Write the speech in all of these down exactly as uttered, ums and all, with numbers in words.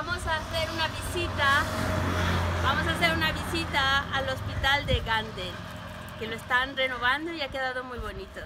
vamos a hacer una visita, vamos a hacer una visita al hospital de Gandel, que lo están renovando y ha quedado muy bonito.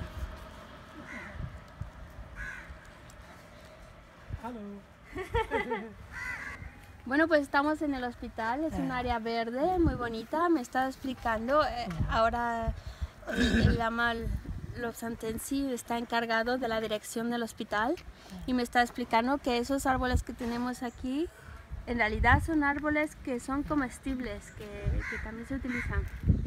Bueno, pues estamos en el hospital, es un área verde muy bonita. Me está explicando, eh, ahora el Lama Lobsang Tengsi está encargado de la dirección del hospital y me está explicando que esos árboles que tenemos aquí en realidad son árboles que son comestibles, que, que también se utilizan.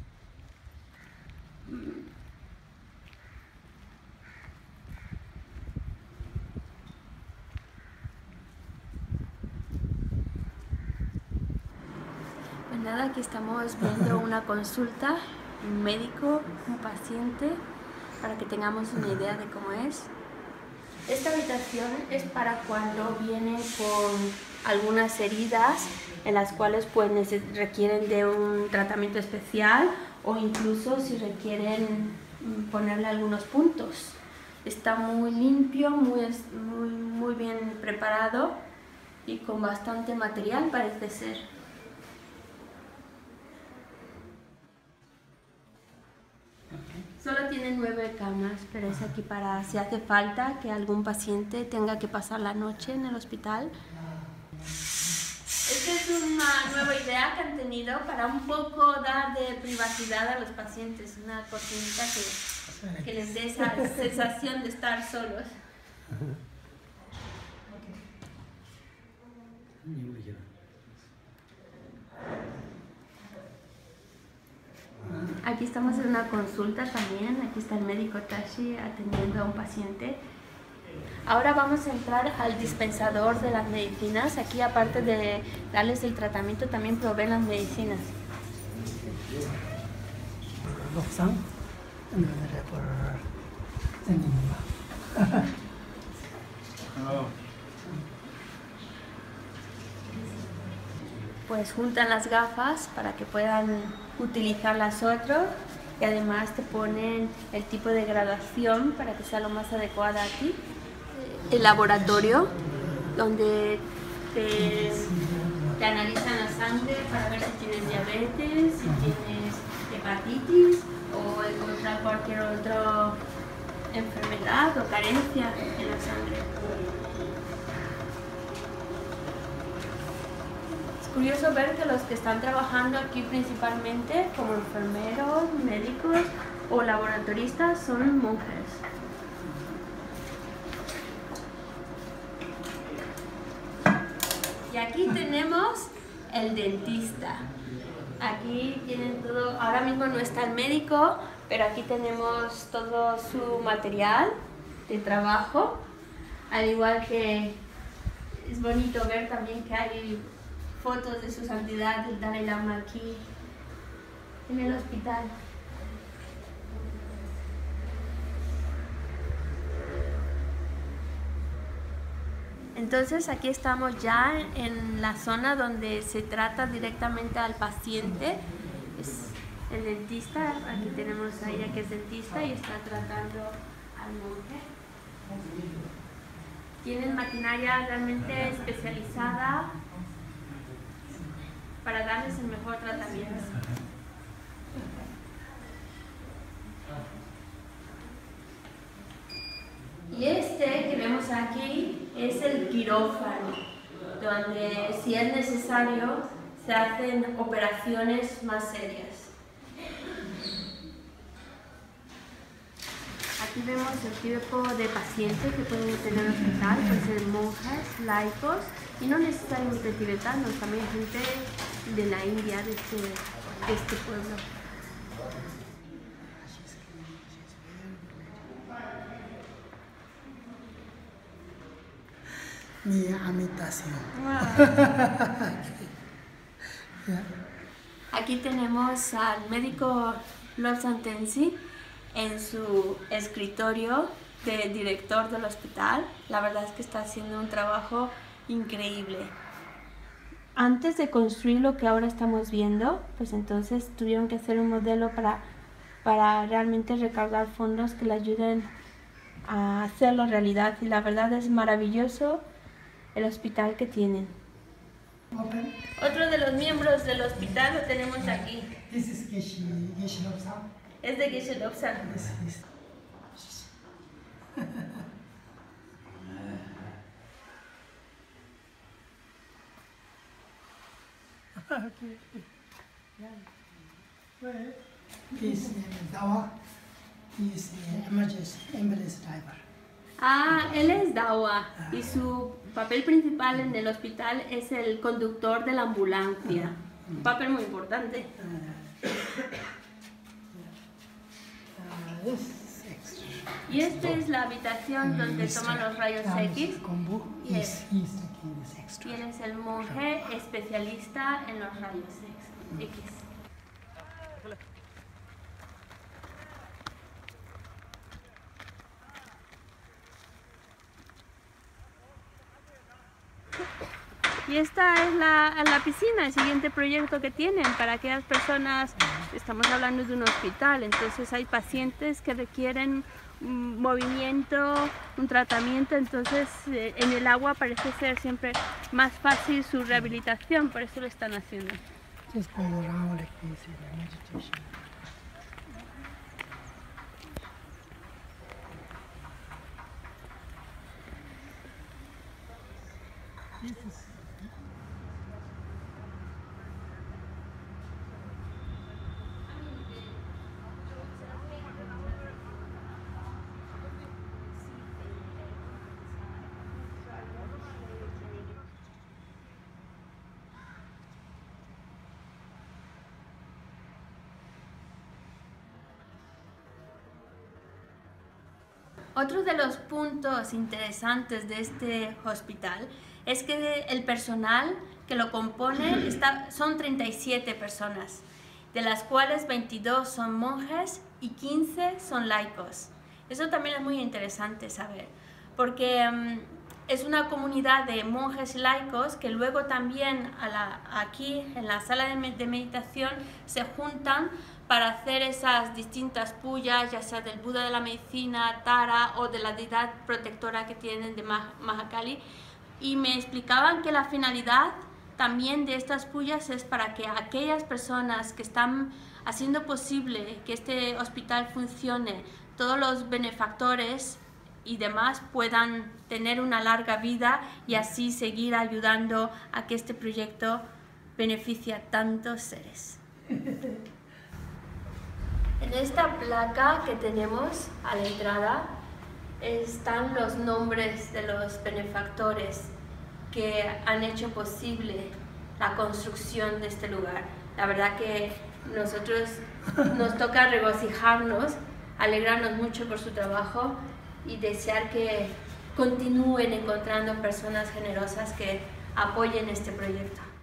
Pues nada, aquí estamos viendo una consulta, un médico, un paciente, para que tengamos una idea de cómo es. Esta habitación es para cuando vienen con algunas heridas en las cuales pues, requieren de un tratamiento especial o incluso si requieren ponerle algunos puntos. Está muy limpio, muy, muy, muy bien preparado y con bastante material parece ser. Solo tiene nueve camas, pero es aquí para si hace falta que algún paciente tenga que pasar la noche en el hospital. Esta es una nueva idea que han tenido para un poco dar de privacidad a los pacientes, una cortinita que, que les dé esa sensación de estar solos. Aquí estamos en una consulta también, aquí está el médico Tashi atendiendo a un paciente. Ahora vamos a entrar al dispensador de las medicinas. Aquí aparte de darles el tratamiento también proveen las medicinas. Pues juntan las gafas para que puedan utilizar las otras y además te ponen el tipo de graduación para que sea lo más adecuada aquí. El laboratorio donde te, te analizan la sangre para ver si tienes diabetes, si tienes hepatitis o encontrar cualquier otra enfermedad o carencia en la sangre. Es curioso ver que los que están trabajando aquí principalmente como enfermeros, médicos o laboratoristas son monjes. Y aquí tenemos el dentista. Aquí tienen todo, ahora mismo no está el médico, pero aquí tenemos todo su material de trabajo. Al igual que es bonito ver también que hay fotos de su santidad el Dalai Lama aquí en el hospital. Entonces aquí estamos ya en la zona donde se trata directamente al paciente. Es el dentista, aquí tenemos a ella que es dentista y está tratando al monje. Tienen maquinaria realmente especializada para darles el mejor tratamiento. Y este que vemos aquí es el quirófano, donde si es necesario se hacen operaciones más serias. Aquí vemos el tipo de paciente que pueden tener en el hospital, pueden ser monjes, laicos y no necesariamente tibetanos, también gente de la India, de este, de este pueblo. Mi habitación. Aquí tenemos al médico Lobsang Tengsi en su escritorio de director del hospital. La verdad es que está haciendo un trabajo increíble. Antes de construir lo que ahora estamos viendo, pues entonces tuvieron que hacer un modelo para, para realmente recaudar fondos que le ayuden a hacerlo realidad. Y la verdad es maravilloso el hospital que tienen. Open. Otro de los miembros del hospital lo tenemos aquí. This is Geshe Geshe Lobsang. Es de Geshe Lobsang. This is. Okay. This name is Dawa. He is an emergency ambulance driver. Ah, él es Dawa y su papel principal en el hospital es el conductor de la ambulancia. Un papel muy importante. Uh, this is extra. Y esta es la habitación donde Mister toman los rayos X. Kombu Yes. is he's taking this extra. Y él es el monje especialista en los rayos X. Y esta es la, la piscina, el siguiente proyecto que tienen para aquellas personas. Estamos hablando de un hospital, entonces hay pacientes que requieren un movimiento, un tratamiento, entonces eh, en el agua parece ser siempre más fácil su rehabilitación, por eso lo están haciendo. Just go around like this in meditation. This is. Otro de los puntos interesantes de este hospital es que el personal que lo compone está, son treinta y siete personas, de las cuales veintidós son monjes y quince son laicos. Eso también es muy interesante saber, porque um, es una comunidad de monjes y laicos que luego también a la, aquí en la sala de, de meditación se juntan para hacer esas distintas puyas, ya sea del Buda de la medicina, Tara, o de la deidad protectora que tienen de Mahakali. Y me explicaban que la finalidad también de estas puyas es para que aquellas personas que están haciendo posible que este hospital funcione, todos los benefactores y demás puedan tener una larga vida y así seguir ayudando a que este proyecto beneficie a tantos seres. En esta placa que tenemos a la entrada están los nombres de los benefactores que han hecho posible la construcción de este lugar. La verdad que nosotros nos toca regocijarnos, alegrarnos mucho por su trabajo y desear que continúen encontrando personas generosas que apoyen este proyecto.